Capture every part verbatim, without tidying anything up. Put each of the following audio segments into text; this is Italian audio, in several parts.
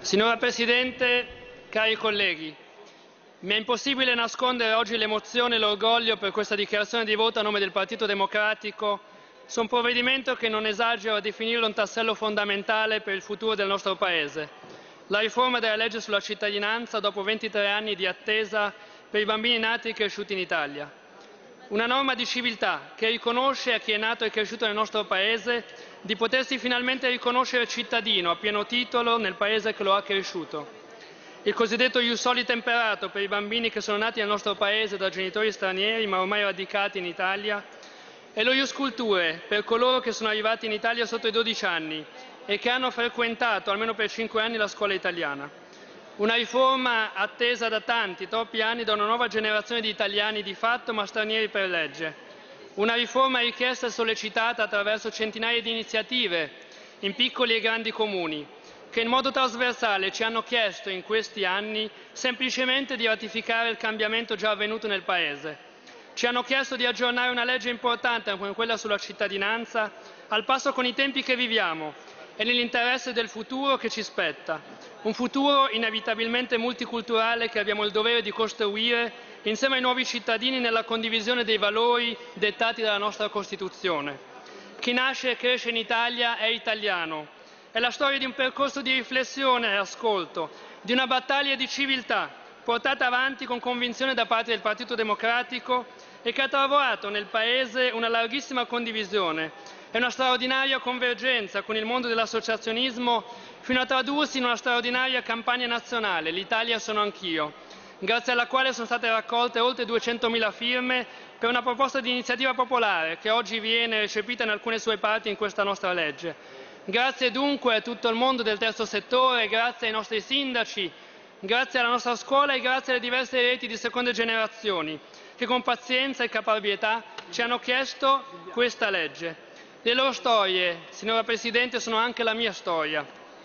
Signora Presidente, cari colleghi, mi è impossibile nascondere oggi l'emozione e l'orgoglio per questa dichiarazione di voto a nome del Partito Democratico su un provvedimento che non esagero a definirlo un tassello fondamentale per il futuro del nostro Paese, la riforma della legge sulla cittadinanza dopo ventitré anni di attesa per i bambini nati e cresciuti in Italia. Una norma di civiltà che riconosce a chi è nato e cresciuto nel nostro Paese di potersi finalmente riconoscere cittadino a pieno titolo nel Paese che lo ha cresciuto. Il cosiddetto ius soli temperato per i bambini che sono nati nel nostro Paese da genitori stranieri ma ormai radicati in Italia e lo ius culturae per coloro che sono arrivati in Italia sotto i dodici anni e che hanno frequentato almeno per cinque anni la scuola italiana. Una riforma attesa da tanti, troppi anni, da una nuova generazione di italiani di fatto ma stranieri per legge. Una riforma richiesta e sollecitata attraverso centinaia di iniziative in piccoli e grandi comuni, che in modo trasversale ci hanno chiesto in questi anni semplicemente di ratificare il cambiamento già avvenuto nel Paese. Ci hanno chiesto di aggiornare una legge importante come quella sulla cittadinanza al passo con i tempi che viviamo e nell'interesse del futuro che ci spetta. Un futuro inevitabilmente multiculturale che abbiamo il dovere di costruire insieme ai nuovi cittadini nella condivisione dei valori dettati dalla nostra Costituzione. Chi nasce e cresce in Italia è italiano. È la storia di un percorso di riflessione e ascolto, di una battaglia di civiltà portata avanti con convinzione da parte del Partito Democratico e che ha trovato nel Paese una larghissima condivisione e una straordinaria convergenza con il mondo dell'associazionismo fino a tradursi in una straordinaria campagna nazionale, l'Italia sono anch'io, grazie alla quale sono state raccolte oltre duecentomila firme per una proposta di iniziativa popolare che oggi viene recepita in alcune sue parti in questa nostra legge. Grazie dunque a tutto il mondo del terzo settore, grazie ai nostri sindaci, grazie alla nostra scuola e grazie alle diverse reti di seconde generazioni che con pazienza e caparbietà ci hanno chiesto questa legge. Le loro storie, signora Presidente, sono anche la mia storia.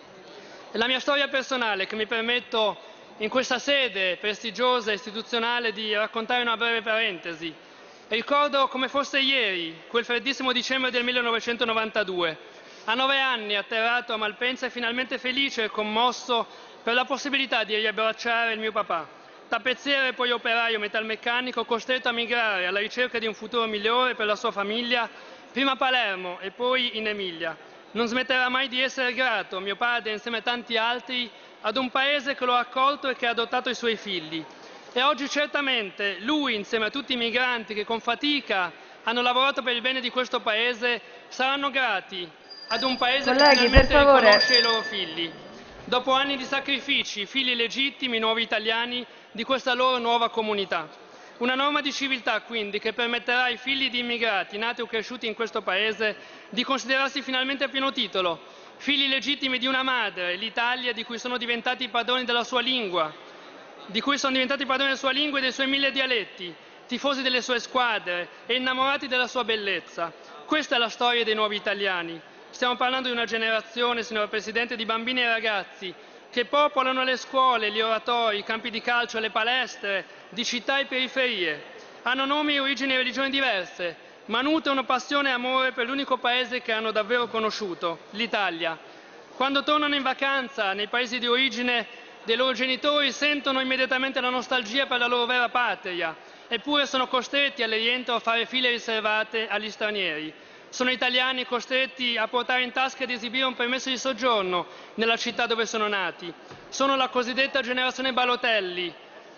È la mia storia personale che mi permetto in questa sede prestigiosa e istituzionale di raccontare una breve parentesi. Ricordo come fosse ieri, quel freddissimo dicembre del millenovecentonovantadue, a nove anni atterrato a Malpensa e finalmente felice e commosso per la possibilità di riabbracciare il mio papà, tappezziere e poi operaio metalmeccanico costretto a migrare alla ricerca di un futuro migliore per la sua famiglia, prima a Palermo e poi in Emilia. Non smetterà mai di essere grato, mio padre insieme a tanti altri, ad un Paese che lo ha accolto e che ha adottato i suoi figli. E oggi certamente lui, insieme a tutti i migranti che con fatica hanno lavorato per il bene di questo Paese, saranno grati ad un Paese Colleghi, che finalmente per favore. riconosce i loro figli. Dopo anni di sacrifici, figli legittimi, nuovi italiani di questa loro nuova comunità. Una norma di civiltà, quindi, che permetterà ai figli di immigrati nati o cresciuti in questo Paese di considerarsi finalmente a pieno titolo, figli legittimi di una madre, l'Italia, di cui sono diventati padroni della sua lingua, di cui sono diventati padroni della sua lingua e dei suoi mille dialetti, tifosi delle sue squadre e innamorati della sua bellezza. Questa è la storia dei nuovi italiani. Stiamo parlando di una generazione, signora Presidente, di bambini e ragazzi che popolano le scuole, gli oratori, i campi di calcio, le palestre di città e periferie. Hanno nomi e origini e religioni diverse, ma nutrono passione e amore per l'unico Paese che hanno davvero conosciuto, l'Italia. Quando tornano in vacanza nei paesi di origine dei loro genitori sentono immediatamente la nostalgia per la loro vera patria, eppure sono costretti al rientro a fare file riservate agli stranieri. Sono italiani costretti a portare in tasca ed esibire un permesso di soggiorno nella città dove sono nati. Sono la cosiddetta generazione Balotelli,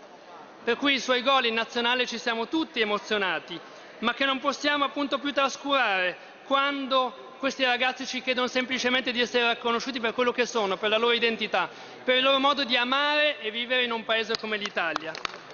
per cui i suoi gol in nazionale ci siamo tutti emozionati, ma che non possiamo appunto più trascurare quando questi ragazzi ci chiedono semplicemente di essere riconosciuti per quello che sono, per la loro identità, per il loro modo di amare e vivere in un Paese come l'Italia.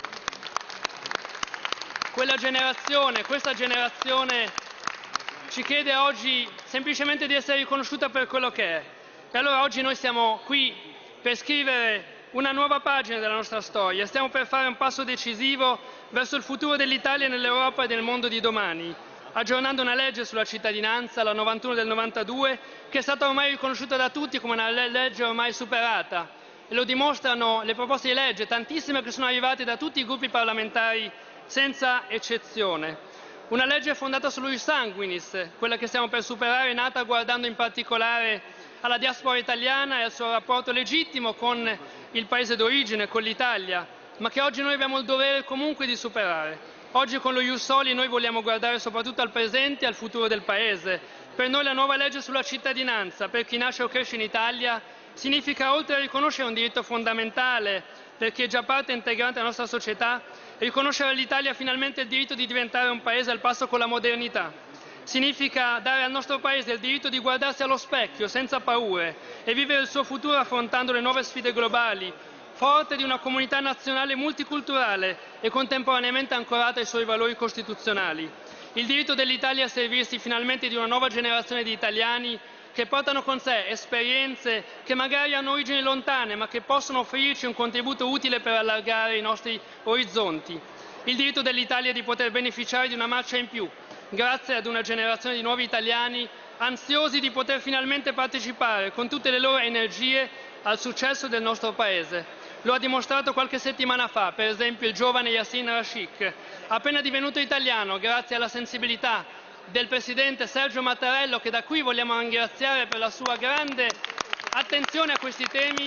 Quella generazione, questa generazione ci chiede oggi semplicemente di essere riconosciuta per quello che è. E allora oggi noi siamo qui per scrivere una nuova pagina della nostra storia, stiamo per fare un passo decisivo verso il futuro dell'Italia nell'Europa e nel mondo di domani, aggiornando una legge sulla cittadinanza, la novantuno del novantadue, che è stata ormai riconosciuta da tutti come una legge ormai superata. E lo dimostrano le proposte di legge, tantissime che sono arrivate da tutti i gruppi parlamentari senza eccezione. Una legge fondata sull'ius sanguinis, quella che stiamo per superare, è nata guardando in particolare alla diaspora italiana e al suo rapporto legittimo con il paese d'origine, con l'Italia, ma che oggi noi abbiamo il dovere comunque di superare. Oggi con lo Ius Soli noi vogliamo guardare soprattutto al presente e al futuro del Paese. Per noi la nuova legge sulla cittadinanza, per chi nasce o cresce in Italia, significa, oltre a riconoscere un diritto fondamentale per chi è già parte integrante della nostra società, riconoscere all'Italia finalmente il diritto di diventare un Paese al passo con la modernità. Significa dare al nostro Paese il diritto di guardarsi allo specchio senza paure e vivere il suo futuro affrontando le nuove sfide globali, forte di una comunità nazionale multiculturale e contemporaneamente ancorata ai suoi valori costituzionali. Il diritto dell'Italia a servirsi finalmente di una nuova generazione di italiani che portano con sé esperienze che magari hanno origini lontane, ma che possono offrirci un contributo utile per allargare i nostri orizzonti. Il diritto dell'Italia di poter beneficiare di una marcia in più, grazie ad una generazione di nuovi italiani ansiosi di poter finalmente partecipare con tutte le loro energie al successo del nostro Paese. Lo ha dimostrato qualche settimana fa, per esempio il giovane Yassin Rashik, appena divenuto italiano grazie alla sensibilità del Presidente Sergio Mattarello, che da qui vogliamo ringraziare per la sua grande attenzione a questi temi.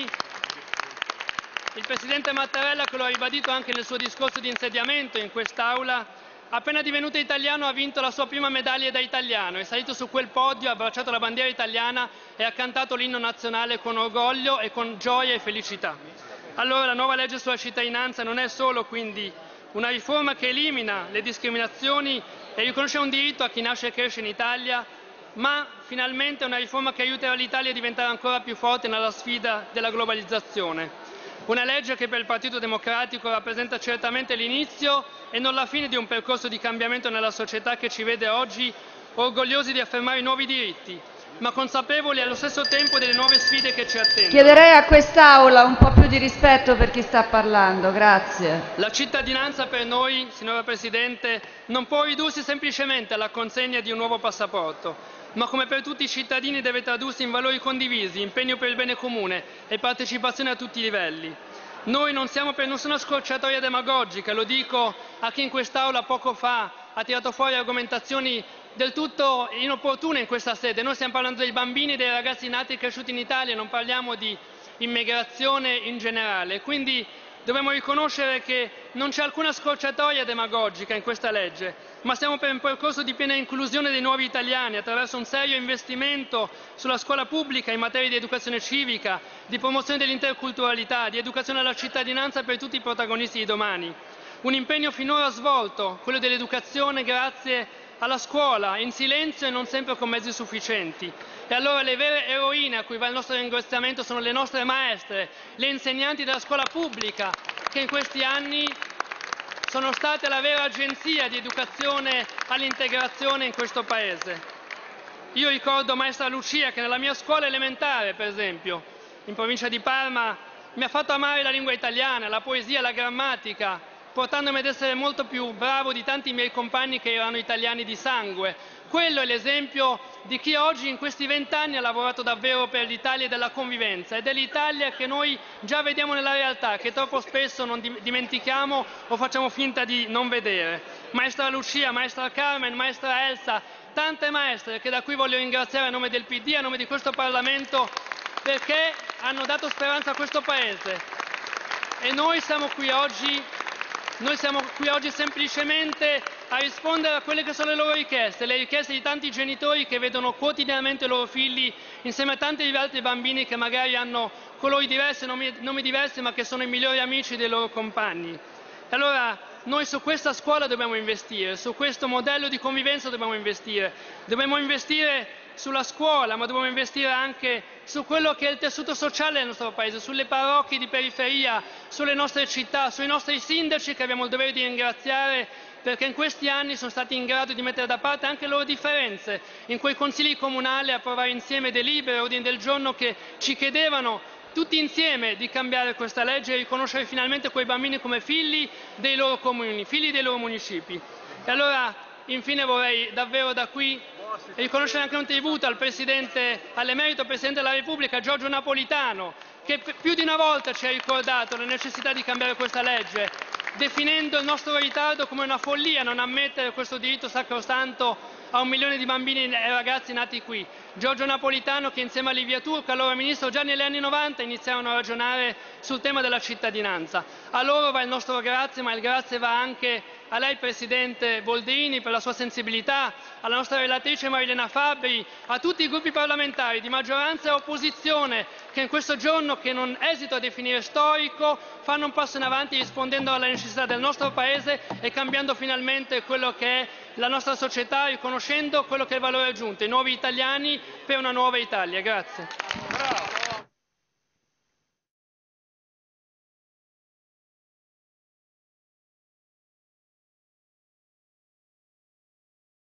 Il Presidente Mattarella, che lo ha ribadito anche nel suo discorso di insediamento in quest'Aula, appena divenuto italiano ha vinto la sua prima medaglia da italiano, è salito su quel podio, ha abbracciato la bandiera italiana e ha cantato l'inno nazionale con orgoglio e con gioia e felicità. Allora la nuova legge sulla cittadinanza non è solo quindi una riforma che elimina le discriminazioni e riconosce un diritto a chi nasce e cresce in Italia, ma finalmente è una riforma che aiuterà l'Italia a diventare ancora più forte nella sfida della globalizzazione. Una legge che per il Partito Democratico rappresenta certamente l'inizio e non la fine di un percorso di cambiamento nella società che ci vede oggi orgogliosi di affermare i nuovi diritti, ma consapevoli allo stesso tempo delle nuove sfide che ci attendono. Chiederei a quest'Aula un po' più di rispetto per chi sta parlando, grazie. La cittadinanza per noi, signora Presidente, non può ridursi semplicemente alla consegna di un nuovo passaporto, ma come per tutti i cittadini deve tradursi in valori condivisi, impegno per il bene comune e partecipazione a tutti i livelli. Noi non siamo per nessuna scorciatoia demagogica, lo dico a chi in quest'Aula poco fa ha tirato fuori argomentazioni del tutto inopportune in questa sede. Noi stiamo parlando dei bambini e dei ragazzi nati e cresciuti in Italia, non parliamo di immigrazione in generale. Quindi dobbiamo riconoscere che non c'è alcuna scorciatoia demagogica in questa legge, ma siamo per un percorso di piena inclusione dei nuovi italiani attraverso un serio investimento sulla scuola pubblica in materia di educazione civica, di promozione dell'interculturalità, di educazione alla cittadinanza per tutti i protagonisti di domani. Un impegno finora svolto, quello dell'educazione, grazie alla scuola, in silenzio e non sempre con mezzi sufficienti. E allora le vere eroine a cui va il nostro ringraziamento sono le nostre maestre, le insegnanti della scuola pubblica, che in questi anni sono state la vera agenzia di educazione all'integrazione in questo Paese. Io ricordo maestra Lucia che nella mia scuola elementare, per esempio, in provincia di Parma, mi ha fatto amare la lingua italiana, la poesia, la grammatica, portandomi ad essere molto più bravo di tanti miei compagni che erano italiani di sangue. Quello è l'esempio di chi oggi in questi vent'anni ha lavorato davvero per l'Italia della convivenza, ed è l'Italia che noi già vediamo nella realtà, che troppo spesso non dimentichiamo o facciamo finta di non vedere. Maestra Lucia, maestra Carmen, maestra Elsa, tante maestre che da qui voglio ringraziare a nome del P D, a nome di questo Parlamento, perché hanno dato speranza a questo Paese. E noi siamo qui oggi Noi siamo qui oggi semplicemente a rispondere a quelle che sono le loro richieste, le richieste di tanti genitori che vedono quotidianamente i loro figli insieme a tanti altri bambini che magari hanno colori diversi, nomi, nomi diversi, ma che sono i migliori amici dei loro compagni. E allora noi su questa scuola dobbiamo investire, su questo modello di convivenza dobbiamo investire, dobbiamo investire sulla scuola, ma dobbiamo investire anche su quello che è il tessuto sociale del nostro Paese, sulle parrocchie di periferia, sulle nostre città, sui nostri sindaci che abbiamo il dovere di ringraziare perché in questi anni sono stati in grado di mettere da parte anche le loro differenze, in quei consigli comunali a approvare insieme delibere, ordini del giorno che ci chiedevano tutti insieme di cambiare questa legge e riconoscere finalmente quei bambini come figli dei loro comuni, figli dei loro municipi. E allora, infine, vorrei davvero da qui riconoscere anche un tributo al Presidente, all'emerito Presidente della Repubblica, Giorgio Napolitano, che più di una volta ci ha ricordato la necessità di cambiare questa legge, definendo il nostro ritardo come una follia non ammettere questo diritto sacrosanto a un milione di bambini e ragazzi nati qui. Giorgio Napolitano, che insieme a Livia Turco, allora ministro, già negli anni novanta iniziarono a ragionare sul tema della cittadinanza. A loro va il nostro grazie, ma il grazie va anche a lei, Presidente Boldrini, per la sua sensibilità, alla nostra relatrice Marilena Fabbri, a tutti i gruppi parlamentari di maggioranza e opposizione che in questo giorno, che non esito a definire storico, fanno un passo in avanti rispondendo alle necessità del nostro Paese e cambiando finalmente quello che è la nostra società, riconoscendo quello che è il valore aggiunto, i nuovi italiani per una nuova Italia. Grazie.